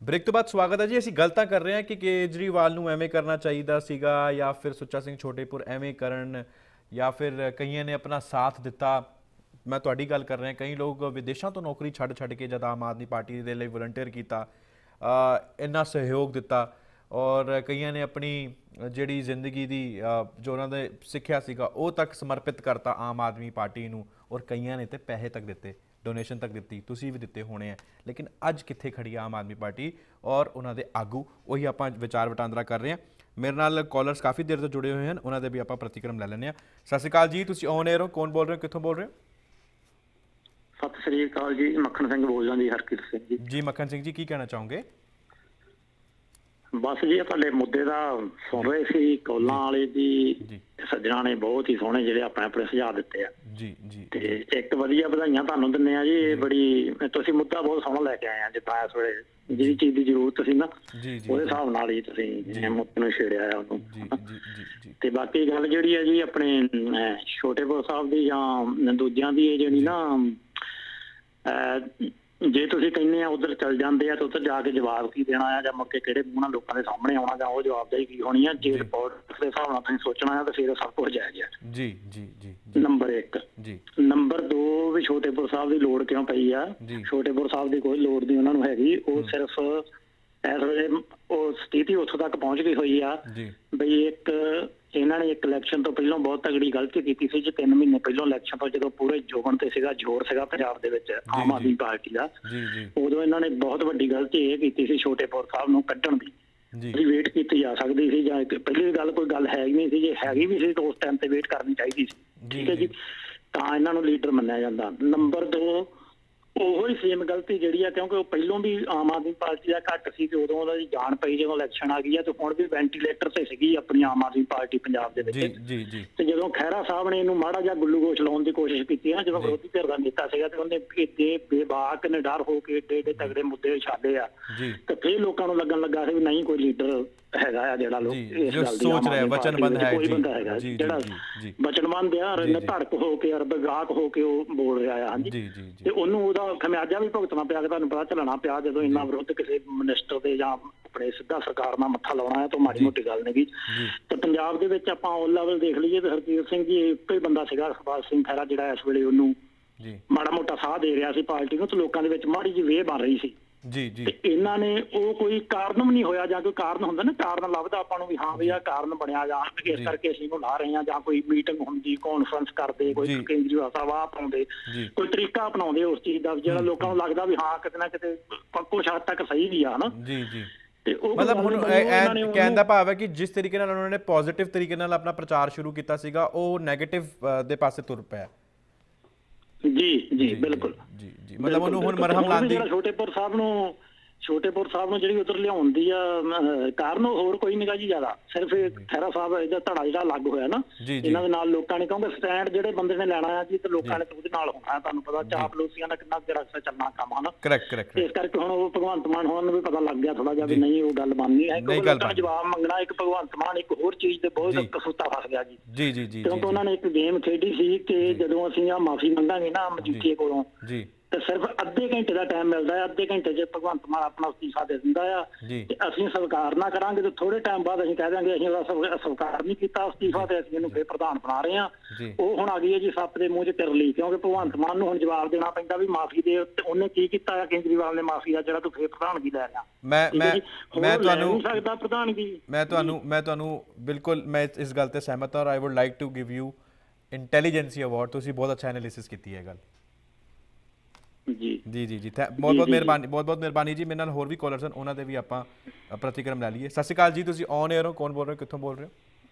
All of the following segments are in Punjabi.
ਬ੍ਰੇਕ ਤੋਂ ਬਾਅਦ ਸਵਾਗਤ ਹੈ ਜੀ। ਅਸੀਂ ਗੱਲ ਤਾਂ ਕਰ ਰਹੇ ਹਾਂ ਕਿ ਕੇਜਰੀਵਾਲ ਨੂੰ ਐਵੇਂ ਕਰਨਾ ਚਾਹੀਦਾ ਸੀਗਾ ਜਾਂ ਫਿਰ ਸੁੱਚਾ ਸਿੰਘ ਛੋਟੇਪੁਰ ਐਵੇਂ ਕਰਨ ਜਾਂ ਫਿਰ ਕਈਆਂ ਨੇ ਆਪਣਾ ਸਾਥ ਦਿੱਤਾ। ਮੈਂ ਤੁਹਾਡੀ ਗੱਲ ਕਰ ਰਿਹਾ, ਕਈ ਲੋਕ ਵਿਦੇਸ਼ਾਂ ਤੋਂ ਨੌਕਰੀ ਛੱਡ ਕੇ ਜਦ ਆਮ ਆਦਮੀ ਪਾਰਟੀ ਦੇ ਲਈ ਵਲੰਟੀਅਰ ਕੀਤਾ, ਇੰਨਾ ਸਹਿਯੋਗ ਦਿੱਤਾ ਔਰ ਕਈਆਂ ਨੇ ਆਪਣੀ ਜਿਹੜੀ ਜ਼ਿੰਦਗੀ ਦੀ ਜੋ ਉਹਨਾਂ ਦੇ ਸਿੱਖਿਆ ਸੀਗਾ ਉਹ ਤੱਕ ਸਮਰਪਿਤ ਕਰਤਾ ਆਮ ਆਦਮੀ ਪਾਰਟੀ ਨੂੰ, ਔਰ ਕਈਆਂ ਨੇ ਤੇ ਪੈਸੇ ਤੱਕ ਦਿੱਤੇ, ਡੋਨੇਸ਼ਨ तक दी, तुसी भी दिते होने हैं। लेकिन अज कित्थे खड़ी आम आदमी पार्टी और उन्होंने आगू, वही आप विचार वटांदरा कर रहे हैं। मेरे नाल कॉलर्स काफ़ी देर तो जुड़े हुए हैं, उन्होंने भी आप प्रतिक्रम लै लैंदे। सत श्री अकाल जी, तुसी ऑन एयर हो, कौन बोल रहे हो, कित्थों बोल रहे हो? सत श्री अकाल जी, मक्खन सिंह बोल रहा जी, हरकीरत सिंह जी। जी मक्खन सिंह जी, की कहना चाहोगे? बस जी तुहाडे मुद्दे दा सुन रहे सी, कॉलां वाले जी सज्जना ने बहुत ही सोहने जिहड़े अपने अपने सुझाव दिते आ जी जी ते एक वधिया बधाइयां तुहानूं दिंदे आ जी। बड़ी तुसीं मुद्दा बहुत सोहना लैके आए आ, जिद्दां इस वेले जिहड़ी चीज़ की जरूरत सी ना ਉਹਦੇ ਹਿਸਾਬ ਨਾਲ ਹੀ ਤੁਸੀਂ ਮੁੱਦੇ ਨੂੰ ਛੇੜਿਆ ਆ ਉਹਨੂੰ। ਤੇ ਬਾਕੀ ਗੱਲ ਜਿਹੜੀ ਹੈ ਜੀ ਆਪਣੇ ਛੋਟੇਪੁਰ ਸਾਹਿਬ ਦੀ ਜਾਂ ਦੂਜਿਆਂ ਦੀ ਇਹ ਜਿਹੜੀ ਨਾ ਜੇ ਤੁਸੀਂ ਕਹਿੰਦੇ ਆ ਉਧਰ ਚੱਲ ਜਾਂਦੇ ਆ ਤਾਂ ਉੱਧਰ ਜਾ ਕੇ ਜਵਾਬ ਕੀ ਦੇਣਾ ਆ ਜਾਂ ਮੁੜ ਕੇ ਕਿਹੜੇ ਮੂੰਹ ਨਾਲ ਲੋਕਾਂ ਦੇ ਸਾਹਮਣੇ ਆਉਣਾ ਜਾਂ ਉਹ ਜਵਾਬਦੇਹੀ ਕੀ ਹੋਣੀ ਆ। ਜੇ ਰਿਪੋਰਟ ਦੇ ਹਿਸਾਬ ਨਾਲ ਤੁਸੀਂ ਸੋਚਣਾ ਆ ਤਾਂ ਫਿਰ ਸਭ ਕੁਝ ਜਾਇਜ਼ ਆ। ਜੀ ਜੀ ਜੀ ਨੰਬਰ 1 ਜੀ। ਨੰਬਰ 2 ਵੀ ਛੋਟੇਪੁਰ ਸਾਹਿਬ ਦੀ ਲੋੜ ਕਿਉਂ ਪਈ ਆ? ਛੋਟੇਪੁਰ ਸਾਹਿਬ ਦੀ ਕੋਈ ਲੋੜ ਨਹੀਂ ਉਹਨਾਂ ਨੂੰ ਹੈਗੀ, ਉਹ ਸਿਰਫ ਇਸ ਵੇਲੇ ਉਹ ਸਥਿਤੀ ਉੱਥੋਂ ਤੱਕ ਪਹੁੰਚ ਗਈ ਹੋਈ ਆ ਬਈ ਇੱਕ ਇਹਨਾਂ ਨੇ ਇੱਕ ਇਲੈਕਸ਼ਨ ਤੋਂ ਪਹਿਲਾਂ ਬਹੁਤ ਤਗੜੀ ਗਲਤੀ ਕੀਤੀ ਸੀ। 3 ਮਹੀਨੇ ਪਹਿਲਾਂ ਇਲੈਕਸ਼ਨ ਤੋਂ ਜਦੋਂ ਪੂਰੇ ਜੋਗਣ ਤੇ ਸੀਗਾ, ਜ਼ੋਰ ਸੀਗਾ ਪੰਜਾਬ ਦੇ ਵਿੱਚ ਆਮ ਆਦਮੀ ਪਾਰਟੀ ਦਾ, ਉਦੋਂ ਇਹਨਾਂ ਨੇ ਬਹੁਤ ਵੱਡੀ ਗਲਤੀ ਇਹ ਕੀਤੀ ਸੀ ਛੋਟੇਪੁਰ ਸਾਹਿਬ ਨੂੰ ਕੱਢਣ ਦੀ। ਜੀ ਵੇਟ ਕੀਤੀ ਜਾ ਸਕਦੀ ਸੀ ਜਾਂ ਪਹਿਲੀ ਗੱਲ ਕੋਈ ਗੱਲ ਹੈ ਹੀ ਨਹੀਂ ਸੀ, ਜੇ ਹੈਗੀ ਵੀ ਸੀ ਤਾਂ ਉਸ ਟਾਈਮ ਤੇ ਵੇਟ ਕਰਨੀ ਚਾਹੀਦੀ ਸੀ। ਠੀਕ ਹੈ ਜੀ, ਤਾਂ ਇਹਨਾਂ ਨੂੰ ਲੀਡਰ ਮੰਨਿਆ ਜਾਂਦਾ। ਨੰਬਰ 2 ਉਹੋ ਹੀ ਸੇਮ ਗਲਤੀ ਜਿਹੜੀ ਆ, ਕਿਉਂਕਿ ਉਹ ਪਹਿਲੋਂ ਵੀ ਆਮ ਆਦਮੀ ਪਾਰਟੀ ਦਾ ਘੱਟ ਸੀ ਤੇ ਉਦੋਂ ਉਹਦੀ ਜਾਨ ਪਈ ਜਦੋਂ ਇਲੈਕਸ਼ਨ ਆ ਗਈ ਆ, ਤੇ ਹੁਣ ਵੀ ਵੈਂਟੀਲੇਟਰ ਤੇ ਸੀਗੀ ਆਪਣੀ ਆਮ ਆਦਮੀ ਪਾਰਟੀ ਪੰਜਾਬ ਦੇ ਵਿੱਚ। ਤੇ ਜਦੋਂ ਖਹਿਰਾ ਸਾਹਿਬ ਨੇ ਇਹਨੂੰ ਮਾੜਾ ਜਿਹਾ ਗੁੱਲੂਗੋਸ਼ ਲਾਉਣ ਦੀ ਕੋਸ਼ਿਸ਼ ਕੀਤੀ ਨਾ, ਜਦੋਂ ਵਿਰੋਧੀ ਧਿਰ ਦਾ ਨੇਤਾ ਸੀਗਾ, ਤੇ ਉਹਨੇ ਏਡੇ ਬੇਬਾਕ ਨਿਡਰ ਹੋ ਕੇ ਏਡੇ ਤਗੜੇ ਮੁੱਦੇ ਛਾੜੇ ਆ, ਤੇ ਫਿਰ ਲੋਕਾਂ ਨੂੰ ਲੱਗਣ ਲੱਗਾ ਸੀ ਵੀ ਨਹੀਂ ਕੋਈ ਲੀਡਰ ਹੈਗਾ ਆ ਜਿਹੜਾ ਲੋਕ ਇਸ ਗੱਲ ਦੀ ਸੋਚ ਰਿਹਾ, ਵਚਨਬੰਦ ਹੈ, ਕੋਈ ਬੰਦਾ ਹੈਗਾ ਜਿਹੜਾ ਵਚਨਬੰਦ ਆ, ਧੜਕ ਹੋ ਕੇ ਅਰਬਗਾਕ ਹੋ ਕੇ ਉਹ ਬੋਲ ਰਿਹਾ ਆ। ਹਾਂਜੀ, ਤੇ ਉਹਨੂੰ ਉਹਦਾ ਖਮਿਆਜਾ ਵੀ ਭੁਗਤਣਾ ਪਿਆ, ਕਿ ਤੁਹਾਨੂੰ ਪਤਾ ਝੱਲਣਾ ਪਿਆ ਜਦੋਂ ਇੰਨਾ ਵਿਰੁੱਧ ਕਿਸੇ ਮਿਨਿਸਟਰ ਦੇ ਜਾਂ ਆਪਣੇ ਸਿੱਧਾ ਸਰਕਾਰ ਨਾਲ ਮੱਥਾ ਲਾਉਣਾ ਹੈ ਤਾਂ ਮਾੜੀ ਮੋਟੀ ਗੱਲ ਨਹੀਂ ਗੀ। ਤੇ ਪੰਜਾਬ ਦੇ ਵਿੱਚ ਆਪਾਂ ਉਹ ਲੈਵਲ ਦੇਖ ਲਈਏ ਤੇ ਹਰਕੀਰਤ ਸਿੰਘ ਜੀ ਇੱਕੋ ਹੀ ਬੰਦਾ ਸੀਗਾ, ਸੁਖਪਾਲ ਸਿੰਘ ਖਹਿਰਾ, ਜਿਹੜਾ ਇਸ ਵੇਲੇ ਉਹਨੂੰ ਮਾੜਾ ਮੋਟਾ ਸਾਹ ਦੇ ਰਿਹਾ ਸੀ ਪਾਰਟੀ ਨੂੰ, ਤੇ ਲੋਕਾਂ ਦੇ ਵਿੱਚ ਮਾੜੀ ਜਿਹੀ ਵੇਹ ਬਣ ਰਹੀ ਸੀ। ਤੇ ਇਹਨਾਂ ਨੇ ਉਹ ਕੋਈ ਕਾਰਨ ਵੀ ਨਹੀਂ ਹੋਇਆ, ਜਾਂ ਕੋਈ ਕਾਰਨ ਹੁੰਦਾ ਨਾ, ਕਾਰਨ ਲੱਭਦਾ ਆਪਾਂ ਨੂੰ ਵੀ ਹਾਂ ਵੀ ਆਹ ਕਾਰਨ ਬਣਿਆ ਜਾਂ ਇਸ ਕਰਕੇ ਅਸੀਂ ਇਹਨੂੰ ਲਾ ਰਹੇ ਹਾਂ, ਜਾਂ ਕੋਈ ਮੀਟਿੰਗ ਹੁੰਦੀ, ਕਾਨਫਰੰਸ ਕਰਦੇ, ਕੋਈ ਕੇਂਦਰੀਵਾਲ ਸਾਹਿਬ ਅਪਣਾਉਂਦੇ, ਕੋਈ ਤਰੀਕਾ ਅਪਣਾਉਂਦੇ ਉਸ ਚੀਜ਼ ਦਾ ਜਿਹੜਾ ਲੋਕਾਂ ਨੂੰ ਲੱਗਦਾ ਵੀ ਹਾਂ ਕਿਤੇ ਨਾ ਕਿਤੇ ਕੁਛ ਹੱਦ ਤੱਕ ਸਹੀ ਵੀ ਆ ਨਾ। ਮਤਲਬ ਹੁਣ ਕਹਿਣ ਦਾ ਭਾਵ ਹੈ ਕਿ ਜਿਸ ਤਰੀਕੇ ਨਾਲ ਉਹਨਾਂ ਨੇ ਪੋਜ਼ਿਟਿਵ ਤਰੀਕੇ ਨਾਲ ਆਪਣਾ ਪ੍ਰਚਾਰ ਸ਼ੁਰੂ ਕੀਤਾ ਸੀਗਾ, ਉਹ ਨੈਗੇਟਿਵ ਦੇ ਪਾਸੇ ਤੁਰ ਪਿਆ। ਜੀ ਜੀ ਬਿਲਕੁਲ ਜੀ ਜੀ, ਮਤਲਬ ਉਹਨੂੰ ਹੁਣ ਮਰਹਮ ਲਾਉਣ ਦੀ ਛੋਟੇਪੁਰ ਸਾਹਿਬ ਨੂੰ ਜਿਹੜੀ ਉਧਰ ਲਿਆਉਣ ਦੀ ਆ ਕਾਰਨ ਹੋਰ ਕੋਈ ਨਹੀਂ ਗਾ ਜੀ ਜ਼ਿਆਦਾ, ਸਿਰਫ ਖਹਿਰਾ ਸਾਹਿਬ ਇਹਦਾ ਧੜਾ ਜਿਹੜਾ ਅਲੱਗ ਹੋਇਆ ਨਾ ਇਹਨਾਂ ਦੇ ਨਾਲ ਲੋਕਾਂ ਨੇ, ਕਿਉਂਕਿ ਸਟੈਂਡ ਜਿਹੜੇ ਬੰਦੇ ਨੇ ਲੈਣਾ ਆ ਜੀ ਤੇ ਲੋਕਾਂ ਨੇ ਉਹਦੇ ਨਾਲ ਹੋਣਾ। ਤੁਹਾਨੂੰ ਪਤਾ ਚਾਪਲੂਸੀਆਂ ਦਾ ਕਿੰਨਾ ਕੁ ਰਸਤਾ ਚੱਲਣਾ ਕੰਮ ਆ ਨਾ, ਇਸ ਕਰਕੇ ਹੁਣ ਉਹ ਭਗਵੰਤ ਮਾਨ ਹੋਣ ਨੂੰ ਵੀ ਪਤਾ ਲੱਗ ਗਿਆ ਥੋੜਾ ਜਿਹਾ ਵੀ ਨਹੀਂ ਉਹ ਗੱਲ ਬਣਨੀ ਹੈ, ਲੋਕਾਂ ਜਵਾਬ ਮੰਗਣਾ। ਇੱਕ ਭਗਵੰਤ ਮਾਨ ਇੱਕ ਹੋਰ ਚੀਜ਼ ਤੇ ਬਹੁਤ ਕਸੂਤਾ ਫਸ ਗਿਆ ਜੀ, ਕਿਉਂਕਿ ਉਹਨਾਂ ਨੇ ਇੱਕ ਗੇਮ ਖੇਡੀ ਸੀ ਕਿ ਜਦੋਂ ਅਸੀਂ ਆ ਮਾਫੀ ਮੰਗਾਂਗੇ ਨਾ ਮਜੀਠੀਏ ਕੋਲੋਂ ਤੇ ਸਿਰਫ ਅੱਧੇ ਘੰਟੇ ਦਾ ਟਾਈਮ ਮਿਲਦਾ ਹੈ, ਅੱਧੇ ਘੰਟੇ 'ਚ ਭਗਵੰਤ ਮਾਨ ਆਪਣਾ ਅਸਤੀਫਾ ਦੇ ਦਿੰਦਾ ਆ ਤੇ ਅਸੀਂ ਸਵੀਕਾਰ ਨਾ ਕਰਾਂਗੇ ਤੇ ਥੋੜੇ ਟਾਈਮ ਬਾਅਦ ਅਸੀਂ ਕਹਿ ਦਿਆਂਗੇ ਅਸੀਂ ਉਹਦਾ ਸਵੀਕਾਰ ਨਹੀਂ ਕੀਤਾ ਅਸਤੀਫਾ ਤੇ ਅਸੀਂ ਇਹਨੂੰ ਫਿਰ ਪ੍ਰਧਾਨ ਬਣਾ ਰਹੇ ਹਾਂ। ਉਹ ਹੁਣ ਆ ਗਈ ਹੈ ਜੀ ਸੱਪ ਦੇ ਮੂੰਹ 'ਚ ਕਿਰਲੀ, ਕਿਉਂਕਿ ਭਗਵੰਤ ਮਾਨ ਨੂੰ ਹੁਣ ਜਵਾਬ ਦੇਣਾ ਪੈਂਦਾ ਵੀ ਮਾਫੀ ਦੇ ਉਹਨੇ ਕੀ ਕੀਤਾ ਆ ਕੇਜਰੀਵਾਲ ਨੇ ਮਾਫੀ ਦਾ, ਜਿਹੜਾ ਤੂੰ ਫਿਰ ਪ੍ਰਧਾਨਗੀ ਲੈ ਰਿਹਾ। ਮੈਂ ਤੁਹਾਨੂੰ ਬਿਲਕੁਲ ਮੈਂ ਇਸ ਗੱਲ ਤੇ ਸਹਿਮਤ ਹਾਂ ਔਰ I would like to give you intelligence award. ਤੁਸੀਂ ਬਹੁਤ ਅੱਛਾ ਐਨਾਲਿਸਿਸ ਕੀਤੀ ਹੈ ਗੱਲ। ਜੀ ਜੀ ਜੀ ਜੀ ਬਹੁਤ ਬਹੁਤ ਮਿਹਰਬਾਨੀ, ਬਹੁਤ ਬਹੁਤ ਮਿਹਰਬਾਨੀ ਜੀ। ਮੇਰੇ ਨਾਲ ਹੋਰ ਵੀ ਕਾਲਰਸ ਹਨ, ਉਹਨਾਂ ਦੇ ਵੀ ਆਪਾਂ ਪ੍ਰਤੀਕਰਮ ਲੈ ਲਈਏ। ਸਤਿ ਸ਼੍ਰੀ ਅਕਾਲ ਜੀ, ਤੁਸੀਂ ਔਨ ਏਅਰ ਹੋ, ਕੌਣ ਬੋਲ ਰਹੇ ਹੋ, ਕਿੱਥੋਂ ਬੋਲ ਰਹੇ ਹੋ?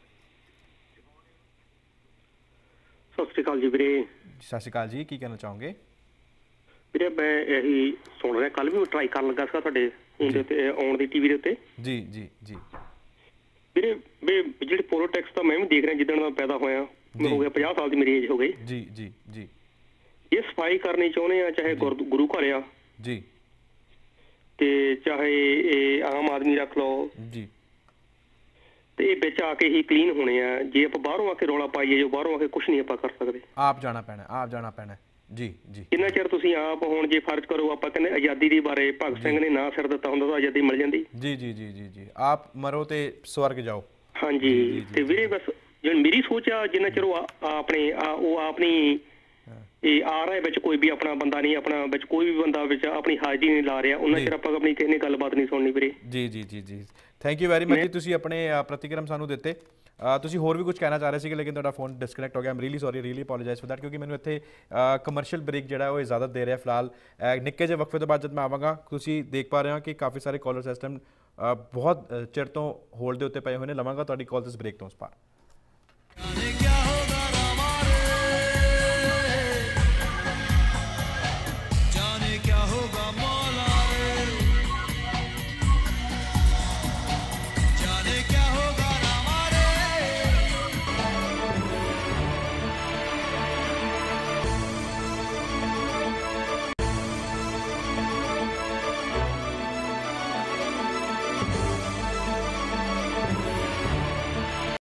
ਸਤਿ ਸ਼੍ਰੀ ਅਕਾਲ ਜੀ ਵੀਰੇ। ਸਤਿ ਸ਼੍ਰੀ ਅਕਾਲ ਜੀ, ਕੀ ਕਹਿਣਾ ਚਾਹੋਗੇ? ਵੀਰੇ ਮੈਂ ਇਹੀ ਸੁਣ ਰਿਹਾ, ਕੱਲ ਵੀ ਮੈਂ ਟਰਾਈ ਕਰਨ ਲੱਗਾ ਸੀਗਾ ਤੁਹਾਡੇ ਉਹਦੇ ਤੇ ਆਉਣ ਦੀ ਟੀਵੀ ਦੇ ਉੱਤੇ। ਜੀ ਜੀ ਜੀ ਵੀਰੇ, ਜਿਹੜੇ ਪੋਲੀਟਿਕਸ ਤਾਂ ਮੈਂ ਵੀ ਦੇਖ ਰਿਹਾ ਜਿੱਦਣ ਦਾ ਪੈਦਾ ਹੋਇਆ, ਮੈਂ ਹੋ ਗਿਆ 50 ਸਾਲ ਦੀ ਮੇਰੀ ਏਜ ਹੋ ਗਈ। ਜੀ ਜੀ ਜੀ, ਇਹ ਸਫਾਈ ਕਰਨੀ ਚਾਹੁੰਦੇ ਆ, ਚਾਹੇ ਗੁਰੂ ਘਰ ਆ ਜੀ ਤੇ ਚਾਹੇ ਇਹ ਆਮ ਆਦਮੀ ਰੱਖ ਲਓ ਜੀ, ਤੇ ਇਹ ਵਿੱਚ ਆ ਕੇ ਹੀ ਕਲੀਨ ਹੋਣੇ ਆ। ਜੇ ਆਪਾਂ ਬਾਹਰੋਂ ਆ ਕੇ ਰੌਲਾ ਪਾਈਏ, ਜੋ ਬਾਹਰੋਂ ਆ ਕੇ ਕੁਛ ਨਹੀਂ ਆਪਾਂ ਕਰ ਸਕਦੇ, ਆਪ ਜਾਣਾ ਪੈਣਾ, ਆਪ ਜਾਣਾ ਪੈਣਾ। ਜੀ ਜੀ ਜਿੰਨਾ ਚਿਰ ਤੁਸੀਂ ਆਪ ਹੁਣ ਜੇ ਫਰਜ਼ ਕਰੋ, ਆਪਾਂ ਕਹਿੰਦੇ ਆਜ਼ਾਦੀ ਦੇ ਬਾਰੇ ਭਗਤ ਸਿੰਘ ਨੇ ਨਾ ਸਿਰ ਦਿੱਤਾ ਹੁੰਦਾ ਤਾਂ ਆਜ਼ਾਦੀ ਮਿਲ ਜਾਂਦੀ। ਜੀ ਜੀ ਜੀ ਜੀ ਜੀ, ਆਪ ਮਰੋ ਤੇ ਸਵਰਗ ਜਾਓ। ਹਾਂਜੀ, ਤੇ ਵੀਰੇ ਬਸ ਜਿਹੜੀ ਮੇਰੀ ਸੋਚ ਆ, ਜਿੰਨਾ ਚਿਰ ਉਹ ਆਪਣੀ ਇਹ ਆ ਰਿਹਾ ਵਿੱਚ ਕੋਈ ਵੀ ਆਪਣਾ ਬੰਦਾ ਨਹੀਂ, ਆਪਣਾ ਵਿੱਚ ਕੋਈ ਵੀ ਬੰਦਾ ਵਿੱਚ ਆਪਣੀ ਹਾਜ਼ਰੀ ਨਹੀਂ ਲਾ ਰਿਹਾ, ਉਹਨਾਂ ਚਿਰ ਆਪਾਂ ਆਪਣੀ ਕਿਸੇ ਨੇ ਗੱਲਬਾਤ ਨਹੀਂ ਸੁਣਨੀ ਵੀਰੇ। ਜੀ ਜੀ ਜੀ ਜੀ, ਥੈਂਕ ਯੂ ਵੈਰੀ ਮਚ ਜੀ, ਤੁਸੀਂ ਆਪਣੇ ਪ੍ਰਤੀਕਰਮ ਸਾਨੂੰ ਦਿੱਤੇ। ਤੁਸੀਂ ਹੋਰ ਵੀ ਕੁਝ ਕਹਿਣਾ ਚਾਹ ਰਹੇ ਸੀਗੇ ਲੇਕਿਨ ਤੁਹਾਡਾ ਫੋਨ ਡਿਸਕਨੈਕਟ ਹੋ ਗਿਆ। I'm really sorry, really apologise for that, ਕਿਉਂਕਿ ਮੈਨੂੰ ਇੱਥੇ ਕਮਰਸ਼ੀਅਲ ਬ੍ਰੇਕ ਜਿਹੜਾ ਉਹ ਇਜਾਜ਼ਤ ਦੇ ਰਿਹਾ ਫਿਲਹਾਲ। ਨਿੱਕੇ ਜਿਹੇ ਵਕਫੇ ਤੋਂ ਬਾਅਦ ਜਦ ਮੈਂ ਆਵਾਂਗਾ, ਤੁਸੀਂ ਦੇਖ ਪਾ ਰਹੇ ਹੋ ਕਿ ਕਾਫੀ ਸਾਰੇ ਕਾਲਰ ਸਿਸਟਮ ਬਹੁਤ ਚਿਰ ਤੋਂ ਹੋਲਡ ਦੇ ਉੱਤੇ ਪਏ ਹੋਏ ਨੇ। ਲਵਾਂਗਾ ਤੁਹਾਡੀ ਕਾਲ ਇਸ ਬ੍ਰੇਕ ਤੋਂ ਉਸ ਪਾਰ।